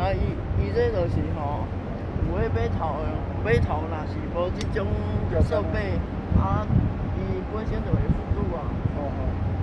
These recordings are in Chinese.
啊，伊这就是吼，有迄码头的，码头若是无即种设备，啊，伊本身就会浮拄啊。 哦哦。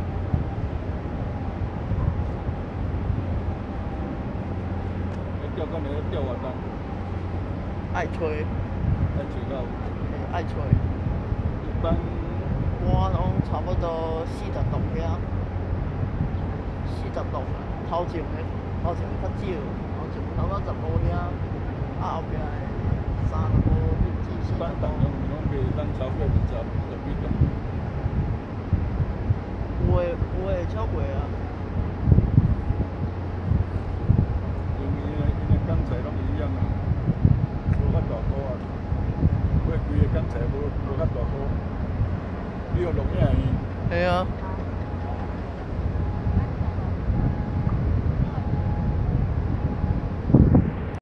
钓竿你钓完啦？ 爱吹。 爱吹到。 爱吹。 一般。 我拢差不多40栋遐，40栋啊，头前较少，头前差不多15遐，啊后壁的35至40。 一般人拢袂当超过20几栋。 有诶超过啊。